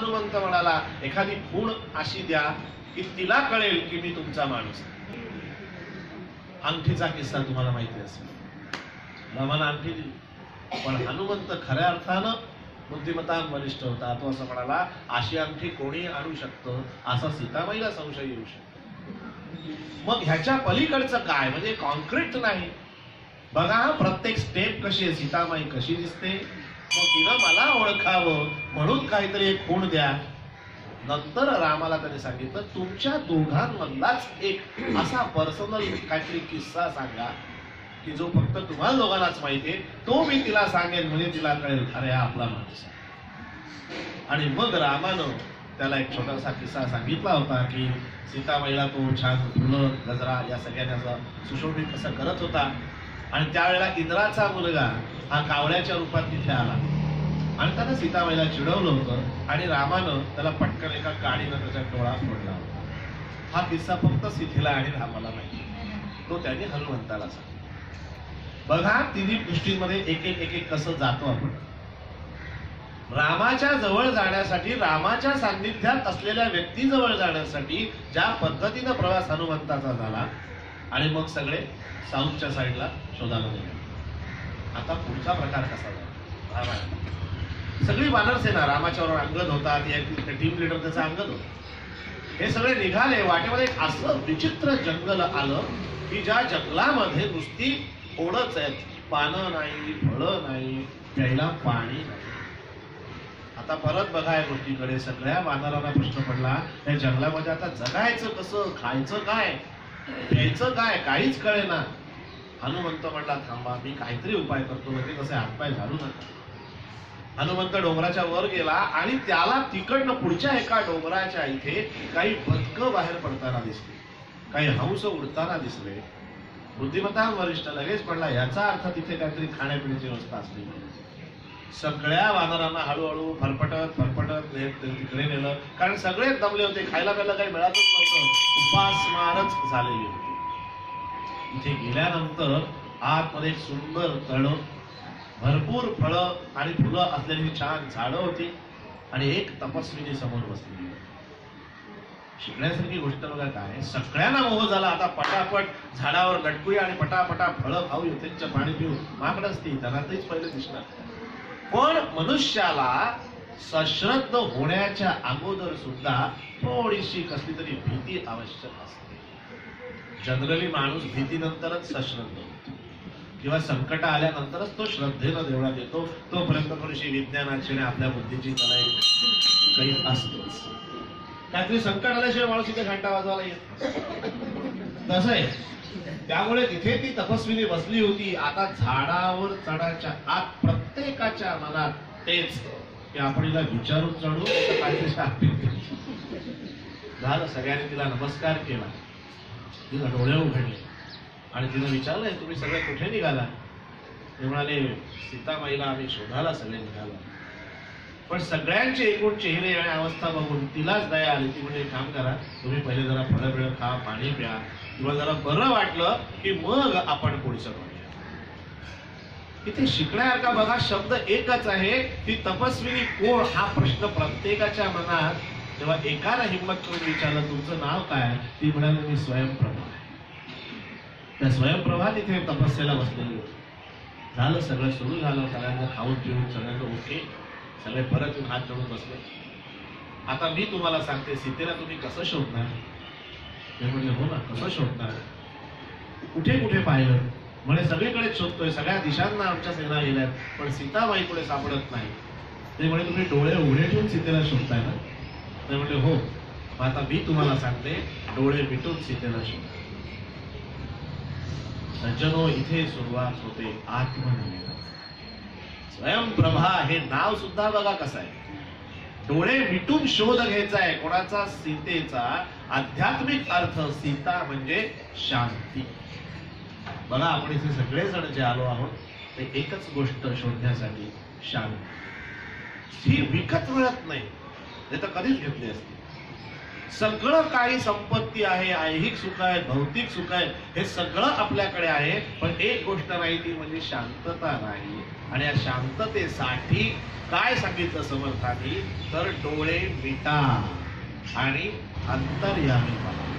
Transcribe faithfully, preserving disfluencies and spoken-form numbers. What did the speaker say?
हनुमंत म्हणाला एखादी खूण अशी द्या की तिला कळेल की मी तुमचा माणूस. अंगठीचा किस्सा तुम्हाला माहिती असेल. रामाला अंगठी दिली, पण हनुमंत खऱ्या अर्थानं बुद्धिमत्तान वरिष्ठ होता. तो असं म्हणाला अशी अंगठी कोणी आणू शकतं, असा सीतामाईला संशय येऊ शकतो. मग ह्याच्या पलीकडचं काय, म्हणजे कॉन्क्रीट नाही. बघा प्रत्येक स्टेप कशी आहे, सीतामाई कशी दिसते, मग तिनं मला ओळखावं म्हणून काहीतरी एक खूण द्या. नंतर रामाला त्याने सांगितलं तुमच्या दोघांमधलाच एक असा पर्सनल काहीतरी किस्सा सांगा की जो फक्त तुम्हाला दोघांनाच माहितीये, तो मी तिला सांगेन म्हणजे तिला कळेल अरे हा आपला माणूस आहे. आणि मग रामानं त्याला एक छोटासा किस्सा सांगितला होता की सीतामाईला तो छान फुलं गजरा या सगळ्यांना सुशोभित कसं करत होता. आणि त्यावेळेला इंद्राचा मुलगा हा कावळ्याच्या रूपात तिथे आला आणि त्यानं सीतामाईला चिडवलं होतं आणि रामानं त्याला पटकन एका काडीनं त्याच्या डोळा फोडला होता. हा किस्सा फक्त सीतेला आणि रामाला माहिती, तो त्याने हनुमंताला सांगितला. बघा तिन्ही गोष्टींमध्ये एक एक एक एक कसं जातो आपण. रामाच्या जवळ जाण्यासाठी, रामाच्या सान्निध्यात असलेल्या व्यक्तीजवळ जाण्यासाठी ज्या पद्धतीनं प्रवास हनुमंताचा झाला आणि मग सगळे साऊथच्या साईडला शोधायला गेले. आता पुढचा प्रकार कसा झाला, रामायण सगळी वानर सेना रामाच्या बरोबर अंगद होता, टीम लीडर त्याचा अंगद होता. हे सगळे निघाले. वाटेमध्ये एक असं विचित्र जंगल आलं की ज्या जंगलामध्ये नुसती ओढच आहेत, पानं नाही, फळं नाही, प्यायला पाणी नाही. आता परत बघा या गोष्टीकडे. सगळ्या वानरांना प्रश्न पडला या जंगलामध्ये आता जगायचं कसं, खायचं काय, प्यायचं काय, काहीच कळेना. हनुमंत म्हटला थांबा मी काहीतरी उपाय करतो, म्हणजे कसे हातपाय घालू नका. हनुमंत डोंगराच्या वर गेला आणि त्याला तिकडनं पुढच्या एका डोंगराच्या इथे काही बदकं बाहेर पडताना दिसली, काही हंस उडताना दिसले. बुद्धिमत्तान वरिष्ठ लगेच पडला याचा अर्थ तिथे काहीतरी खाण्यापिण्याची व्यवस्था असली. सगळ्या वानरांना हळूहळू फरफटत फरफटत तिकडे नेलं, कारण सगळेच दमले होते, खायला प्यायला काही मिळतच नव्हतं, उपासमारच झालेली होती. इथे गेल्यानंतर आतमध्ये एक सुंदर तळ, भरपूर फळं आणि फुलं असलेली छान झाडं होती आणि एक तपस्विनी समोर बसलेली. शिकण्यासारखी गोष्ट बघा काय, सगळ्यांना मोह झाला. आता पटापट झाडावर लटकूया आणि पटापटा फळं खाऊ, यथेच्छ पाणी पिऊ. माकडच ती धनातच पहिले दिसणार. पण मनुष्याला सश्रद्ध होण्याच्या अगोदर सुद्धा थोडीशी कसली तरी भीती आवश्यक असते. जनरली माणूस भीतीनंतरच सश्रद्ध होतो किंवा संकट आल्यानंतरच तो श्रद्धेनं देवळात येतो. तोपर्यंत थोडीशी विज्ञानाची आणि आपल्या बुद्धीची तलाई काही असतोच. काहीतरी संकट आल्याशिवाय माणूस इथे घंटा वाजवायला येत तसं आहे. त्यामुळे तिथे ती तपस्विनी बसली होती. आता झाडावर चढायच्या आत प्रत्येकाच्या मनात तेच की आपण हिला विचारून चढू काहीतरी झालं. सगळ्यांनी तिला नमस्कार केला, तिला डोळे उघडले आणि तिनं विचारलंय तुम्ही सगळे कुठे निघाला. ते म्हणाले सीतामाईला आम्ही शोधायला सगळे निघालो. पण सगळ्यांचे एकूण चेहरे आणि अवस्था बघून तिलाच दया आली. ती म्हणजे काम करा तुम्ही पहिले जरा फळं बिळं खा, पाणी प्या, किंवा जरा बरं वाटलं की मग आपण पुढचं करूया. इथे शिकण्यासारखा बघा शब्द एकच आहे की तपस्विनी कोण हा प्रश्न प्रत्येकाच्या मनात. तेव्हा एकाला हिंमत करून विचारलं तुमचं नाव काय, ती म्हणाली मी स्वयंप्रभा आहे. त्या स्वयंप्रभा तिथे तपस्येला बसलेली होती. झालं सगळं सुरू झालं, सगळ्यांना खाऊन पिऊन सगळ्यांना ओके, सगळे परत येऊन हात जोडून बसले. आता मी तुम्हाला सांगते सीतेला तुम्ही कसं शोधणार. ते म्हणजे हो ना कसं शोधणार, कुठे कुठे पाहिलं म्हणजे सगळीकडे शोधतोय, सगळ्या दिशांना आमच्या सेना गेल्यात पण सीतामाई कुठे सापडत नाही. ते म्हणजे तुम्ही डोळे उघडे ठेवून सीतेला शोधताय ना. ते म्हणजे हो. आता मी तुम्हाला सांगते डोळे मिटून सीतेला शोध. सज्जनो इथे सुरुवात होते आत्मनिवेदन. स्वयंप्रभा हे नाव सुद्धा बघा कसं आहे. डोळे मिटून शोध घ्यायचा आहे कोणाचा, सीतेचा. आध्यात्मिक अर्थ सीता म्हणजे शांती. बघा आपण इथे सगळेजण जे आलो आहोत ते एकच गोष्ट शोधण्यासाठी, शांती. ही विकत मिळत नाही, ते तर कधीच घेतली असती. सगळं काही संपत्ती आहे, ऐहिक सुख आहे, भौतिक सुख आहे, हे सगळं आपल्याकडे आहे, पण एक गोष्ट नाही, ती म्हणजे शांतता नाही. आणि या शांततेसाठी काय सांगितलं समर्थांनी, तर डोळे मिटा आणि अंतर्यामी व्हा.